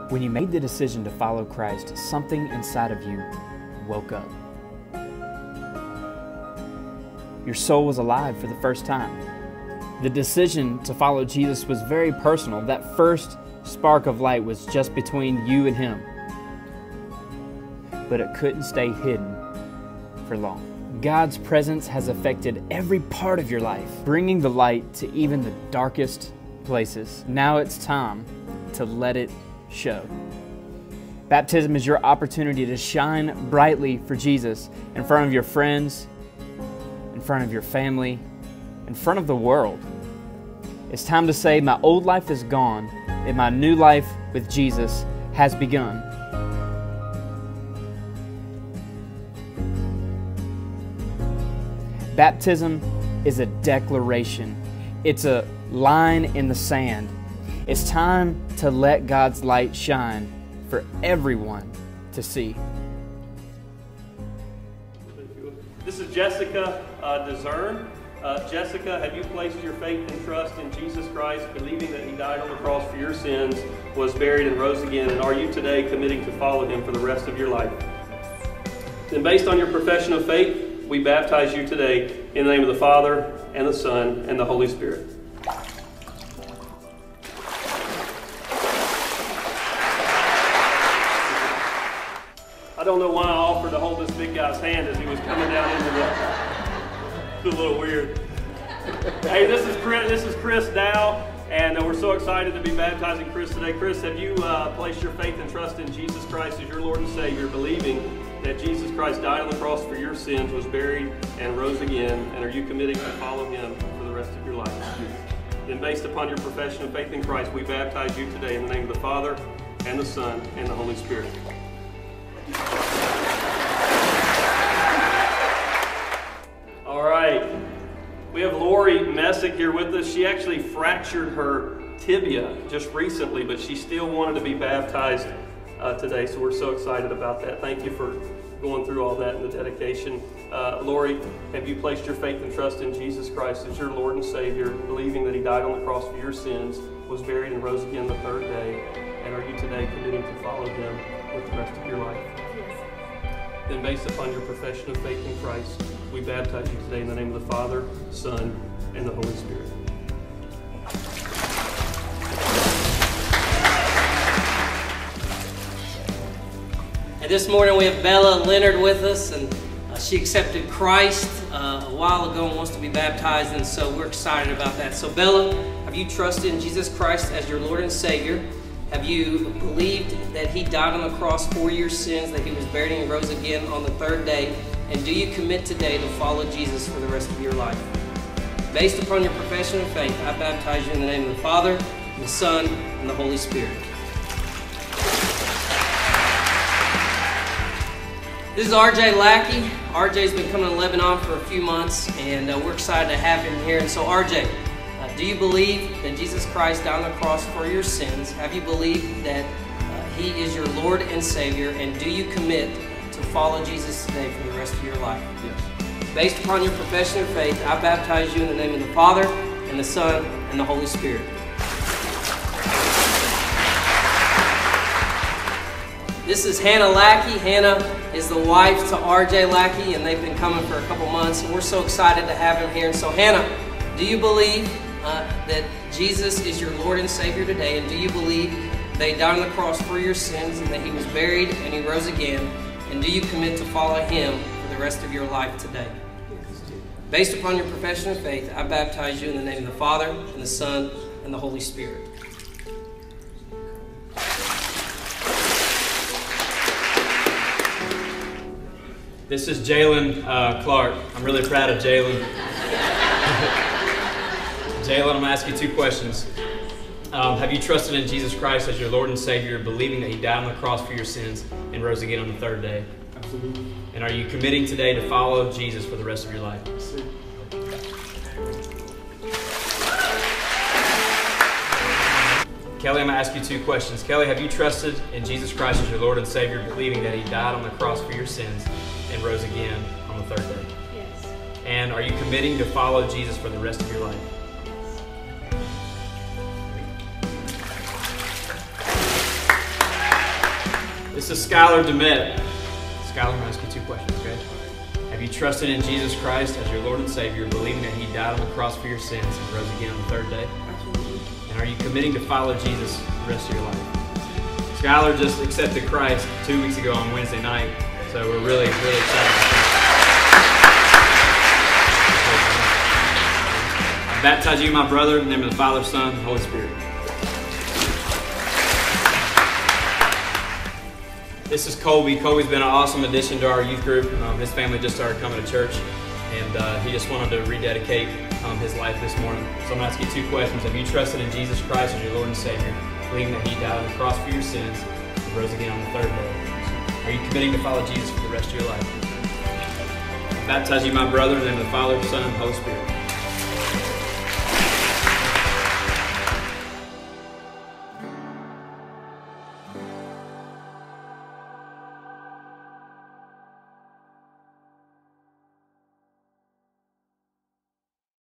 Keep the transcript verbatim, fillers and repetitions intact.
When you made the decision to follow Christ, something inside of you woke up. Your soul was alive for the first time. The decision to follow Jesus was very personal. That first spark of light was just between you and Him. But it couldn't stay hidden for long. God's presence has affected every part of your life, bringing the light to even the darkest places. Now it's time to let it show. Baptism is your opportunity to shine brightly for Jesus in front of your friends, in front of your family, in front of the world. It's time to say, my old life is gone and my new life with Jesus has begun. Baptism is a declaration. It's a line in the sand. It's time to let God's light shine for everyone to see. This is Jessica uh, Discern. Uh, Jessica, have you placed your faith and trust in Jesus Christ, believing that He died on the cross for your sins, was buried and rose again, and are you today committing to follow Him for the rest of your life? Then based on your profession of faith, we baptize you today in the name of the Father, and the Son, and the Holy Spirit. I don't know why I offered to hold this big guy's hand as he was coming down into the... It's a little weird. Hey, this is Chris, this is Chris Dow, and uh, we're so excited to be baptizing Chris today. Chris, have you uh, placed your faith and trust in Jesus Christ as your Lord and Savior, believing that Jesus Christ died on the cross for your sins, was buried, and rose again, and are you committing to follow Him for the rest of your life? Then based upon your profession of faith in Christ, we baptize you today in the name of the Father, and the Son, and the Holy Spirit. All right, we have Lori Messick here with us. She actually fractured her tibia just recently, but she still wanted to be baptized uh, today, so we're so excited about that. Thank you for going through all that in the dedication. Uh, Lori, have you placed your faith and trust in Jesus Christ as your Lord and Savior, believing that He died on the cross for your sins, was buried and rose again the third day, and are you today committing to follow Him with the rest of your life? Then based upon your profession of faith in Christ, we baptize you today in the name of the Father, Son, and the Holy Spirit. And this morning we have Bella Leonard with us, and uh, she accepted Christ uh, a while ago and wants to be baptized, and so we're excited about that. So Bella, have you trusted in Jesus Christ as your Lord and Savior? Have you believed that He died on the cross for your sins, that He was buried and rose again on the third day? And do you commit today to follow Jesus for the rest of your life? Based upon your profession of faith, I baptize you in the name of the Father, and the Son, and the Holy Spirit. This is R J Lackey. R J's been coming to Lebanon for a few months, and uh, we're excited to have him here. And so R J, Uh, do you believe that Jesus Christ died on the cross for your sins? Have you believed that uh, He is your Lord and Savior? And do you commit to follow Jesus today for the rest of your life? Yes. Based upon your profession of faith, I baptize you in the name of the Father, and the Son, and the Holy Spirit. This is Hannah Lackey. Hannah is the wife to R J Lackey, and they've been coming for a couple months, and we're so excited to have him here. And so Hannah, do you believe Uh, that Jesus is your Lord and Savior today? And do you believe that He died on the cross for your sins, and that He was buried and He rose again? And do you commit to follow Him for the rest of your life today? Based upon your profession of faith, I baptize you in the name of the Father, and the Son, and the Holy Spirit. This is Jalen uh, Clark. I'm really proud of Jalen. Jalen, I'm going to ask you two questions. Um, have you trusted in Jesus Christ as your Lord and Savior, believing that He died on the cross for your sins and rose again on the third day? Absolutely. And are you committing today to follow Jesus for the rest of your life? Yes, Kelly, I'm going to ask you two questions. Kelly, have you trusted in Jesus Christ as your Lord and Savior, believing that He died on the cross for your sins and rose again on the third day? Yes. And are you committing to follow Jesus for the rest of your life? This is Skylar Demet. Skylar, I'm going to ask you two questions, okay? Have you trusted in Jesus Christ as your Lord and Savior, believing that He died on the cross for your sins and rose again on the third day? Absolutely. And are you committing to follow Jesus the rest of your life? Skylar just accepted Christ two weeks ago on Wednesday night, so we're really, really excited about that. I baptize you, my brother, in the name of the Father, Son, and Holy Spirit. This is Colby. Colby's been an awesome addition to our youth group. Um, his family just started coming to church, and uh, he just wanted to rededicate um, his life this morning. So I'm going to ask you two questions. Have you trusted in Jesus Christ as your Lord and Savior, believing that He died on the cross for your sins and rose again on the third day? Are you committing to follow Jesus for the rest of your life? I baptize you, my brother, in the name of the Father, Son, and Holy Spirit.